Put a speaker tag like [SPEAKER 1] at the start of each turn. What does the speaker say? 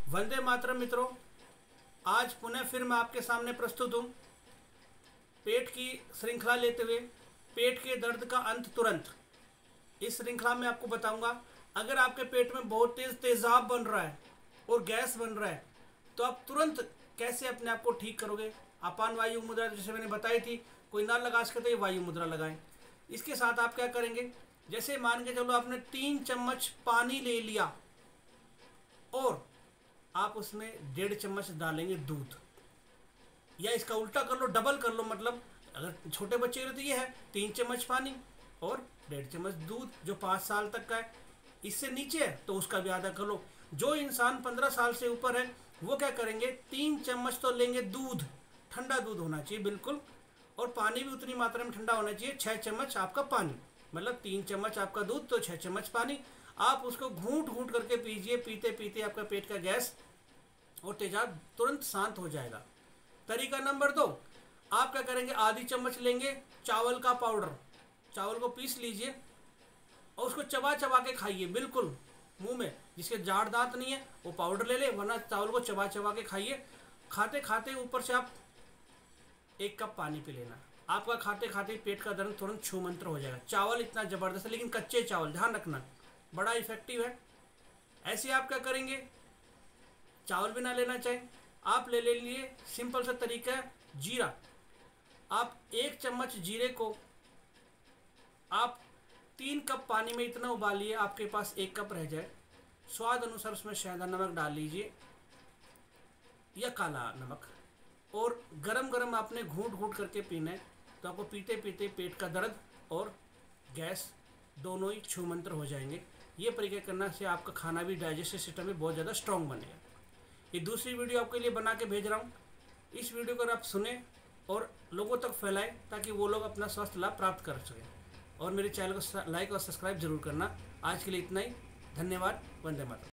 [SPEAKER 1] वंदे मातरम मित्रों, आज पुनः फिर मैं आपके सामने प्रस्तुत हूँ पेट की श्रृंखला लेते हुए पेट के दर्द का अंत तुरंत। इस श्रृंखला में आपको बताऊंगा अगर आपके पेट में बहुत तेज तेजाब बन रहा है और गैस बन रहा है तो आप तुरंत कैसे अपने आप को ठीक करोगे। अपान वायु मुद्रा जैसे मैंने बताई थी, कोई ना लगा सके तो ये वायु मुद्रा लगाएं। इसके साथ आप क्या करेंगे, जैसे मान के चलो आपने 3 चम्मच पानी ले लिया और आप उसमें 1.5 चम्मच डालेंगे दूध, या इसका उल्टा कर लो, डबल कर लो। मतलब अगर छोटे बच्चे के तो ये है 3 चम्मच पानी और 1.5 चम्मच दूध, जो 5 साल तक का है। इससे नीचे है तो उसका भी आधा कर लो। जो इंसान 15 साल से ऊपर है वो क्या करेंगे, 3 चम्मच तो लेंगे दूध, ठंडा दूध होना चाहिए बिल्कुल, और पानी भी उतनी मात्रा में ठंडा होना चाहिए। 6 चम्मच आपका पानी, मतलब 3 चम्मच आपका दूध तो 6 चम्मच पानी। आप उसको घूंट घूंट करके पीजिए। पीते पीते आपका पेट का गैस और तेजाब तुरंत शांत हो जाएगा। तरीका नंबर 2, आप क्या करेंगे, आधी चम्मच लेंगे चावल का पाउडर, चावल को पीस लीजिए और उसको चबा चबा के खाइए बिल्कुल मुंह में। जिसके जाड़ दांत नहीं है वो पाउडर ले ले, वरना चावल को चबा चबा के खाइए। खाते खाते ऊपर से आप 1 कप पानी पी लेना। आपका खाते खाते पेट का दर्द तुरंत छू मंत्र हो जाएगा। चावल इतना ज़बरदस्त है, लेकिन कच्चे चावल, ध्यान रखना, बड़ा इफेक्टिव है। ऐसे आप क्या करेंगे, चावल भी ना लेना चाहिए, आप ले लिए सिंपल सा तरीका है, जीरा। आप 1 चम्मच जीरे को आप 3 कप पानी में इतना उबालिए आपके पास 1 कप रह जाए। स्वाद अनुसार उसमें शहद नमक डाल लीजिए या काला नमक, और गरम गरम आपने घूंट घूंट करके पीना है। तो आपको पीते पीते पेट का दर्द और गैस दोनों ही छू मंत्र हो जाएंगे। ये प्रक्रिया करने से आपका खाना भी, डाइजेस्टिव सिस्टम भी बहुत ज़्यादा स्ट्रॉन्ग बनेगा। ये दूसरी वीडियो आपके लिए बना के भेज रहा हूँ। इस वीडियो को आप सुने और लोगों तक फैलाएं ताकि वो लोग अपना स्वास्थ्य लाभ प्राप्त कर सकें। और मेरे चैनल को लाइक और सब्सक्राइब जरूर करना। आज के लिए इतना ही, धन्यवाद। वंदे मातरम।